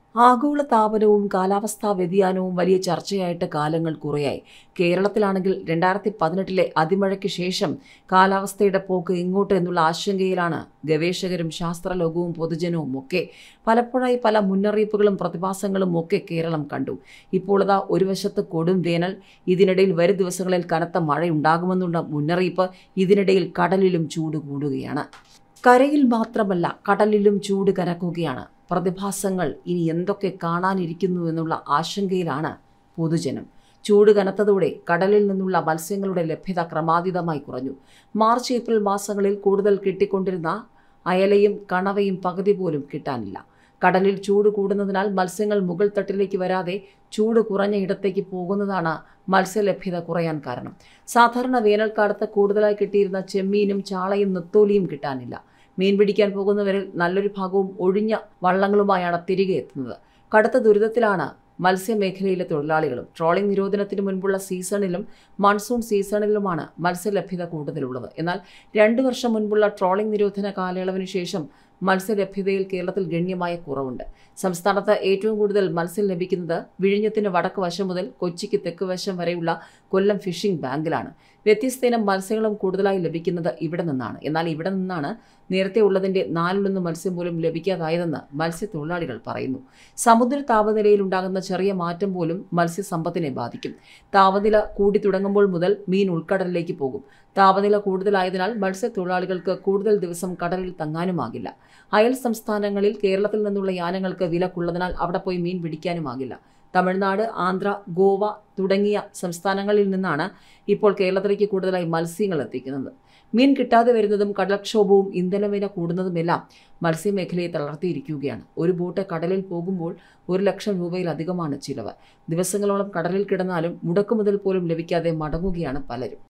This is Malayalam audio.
ആഗോളതാപനവും കാലാവസ്ഥാ വ്യതിയാനവും വലിയ ചർച്ചയായിട്ട് കാലങ്ങൾ കുറയായി. കേരളത്തിലാണെങ്കിൽ 2018 അതിമഴയ്ക്ക് ശേഷം കാലാവസ്ഥയുടെ പോക്ക് ഇങ്ങോട്ട് എന്നുള്ള ആശങ്കയിലാണ് ഗവേഷകരും ശാസ്ത്രലോകവും പൊതുജനവും ഒക്കെ. പലപ്പോഴായി പല മുന്നറിയിപ്പുകളും പ്രതിഭാസങ്ങളും ഒക്കെ കേരളം കണ്ടു. ഇപ്പോൾ ഇതാ ഒരു വശത്ത് കൊടും വേനൽ, ഇതിനിടയിൽ വരും ദിവസങ്ങളിൽ കനത്ത മഴയുണ്ടാകുമെന്നുള്ള മുന്നറിയിപ്പ്, ഇതിനിടയിൽ കടലിലും ചൂട് കൂടുകയാണ്. കരയിൽ മാത്രമല്ല കടലിലും ചൂട് കനക്കുകയാണ്. പ്രതിഭാസങ്ങൾ ഇനി എന്തൊക്കെ കാണാനിരിക്കുന്നു എന്നുള്ള ആശങ്കയിലാണ് പൊതുജനം. ചൂട് കനത്തതോടെ കടലിൽ നിന്നുള്ള മത്സ്യങ്ങളുടെ ലഭ്യത ക്രമാതീതമായി കുറഞ്ഞു. മാർച്ച് ഏപ്രിൽ മാസങ്ങളിൽ കൂടുതൽ കിട്ടിക്കൊണ്ടിരുന്ന അയലയും കണവയും പകുതി പോലും കിട്ടാനില്ല. കടലിൽ ചൂട് കൂടുന്നതിനാൽ മത്സ്യങ്ങൾ മുകൾ തട്ടിലേക്ക് വരാതെ ചൂട് കുറഞ്ഞ ഇടത്തേക്ക് പോകുന്നതാണ് മത്സ്യലഭ്യത കുറയാൻ കാരണം. സാധാരണ വേനൽക്കാലത്ത് കൂടുതലായി കിട്ടിയിരുന്ന ചെമ്മീനും ചാളയും നെത്തോലിയും കിട്ടാനില്ല. മീൻ പിടിക്കാൻ പോകുന്നവരിൽ നല്ലൊരു ഭാഗവും ഒഴിഞ്ഞ വള്ളങ്ങളുമായാണ് തിരികെ എത്തുന്നത്. കടുത്ത ദുരിതത്തിലാണ് മത്സ്യമേഖലയിലെ തൊഴിലാളികളും. ട്രോളിംഗ് നിരോധനത്തിന് മുൻപുള്ള സീസണിലും മൺസൂൺ സീസണിലുമാണ് മത്സ്യലഭ്യത കൂടുതലുള്ളത്. എന്നാൽ 2 വർഷം മുൻപുള്ള ട്രോളിംഗ് നിരോധന കാലയളവിന് ശേഷം മത്സ്യലഭ്യതയിൽ കേരളത്തിൽ ഗണ്യമായ കുറവുണ്ട്. സംസ്ഥാനത്ത് ഏറ്റവും കൂടുതൽ മത്സ്യം ലഭിക്കുന്നത് വിഴിഞ്ഞത്തിന് വടക്ക് വശം മുതൽ കൊച്ചിക്ക് തെക്ക് വശം വരെയുള്ള കൊല്ലം ഫിഷിംഗ് ബാങ്കിലാണ്. വ്യത്യസ്തയിനം മത്സ്യങ്ങളും കൂടുതലായി ലഭിക്കുന്നത് ഇവിടെ നിന്നാണ്. എന്നാൽ ഇവിടെ നിന്നാണ് നേരത്തെ ഉള്ളതിൻ്റെ 4/1 മത്സ്യം പോലും ലഭിക്കാതായതെന്ന് മത്സ്യത്തൊഴിലാളികൾ പറയുന്നു. സമുദ്ര താപനിലയിൽ ഉണ്ടാകുന്ന ചെറിയ മാറ്റം പോലും മത്സ്യസമ്പത്തിനെ ബാധിക്കും. താപനില കൂടി തുടങ്ങുമ്പോൾ മുതൽ മീൻ ഉൾക്കടലിലേക്ക് പോകും. താപനില കൂടുതലായതിനാൽ മത്സ്യത്തൊഴിലാളികൾക്ക് കൂടുതൽ ദിവസം കടലിൽ തങ്ങാനുമാകില്ല. അയൽ സംസ്ഥാനങ്ങളിൽ കേരളത്തിൽ നിന്നുള്ള യാനങ്ങൾക്ക് വിലക്കുള്ളതിനാൽ അവിടെ പോയി മീൻ പിടിക്കാനുമാകില്ല. തമിഴ്നാട്, ആന്ധ്ര, ഗോവ തുടങ്ങിയ സംസ്ഥാനങ്ങളിൽ നിന്നാണ് ഇപ്പോൾ കേരളത്തിലേക്ക് കൂടുതലായി മത്സ്യങ്ങൾ എത്തിക്കുന്നത്. മീൻ കിട്ടാതെ വരുന്നതും കടൽക്ഷോഭവും ഇന്ധനവില കൂടുന്നതുമെല്ലാം മത്സ്യമേഖലയെ തളർത്തിയിരിക്കുകയാണ്. ഒരു ബോട്ട് കടലിൽ പോകുമ്പോൾ 1 ലക്ഷം രൂപയിലധികമാണ് ചിലവ്. ദിവസങ്ങളോളം കടലിൽ കിടന്നാലും മുടക്കുമുതൽ പോലും ലഭിക്കാതെ മടങ്ങുകയാണ് പലരും.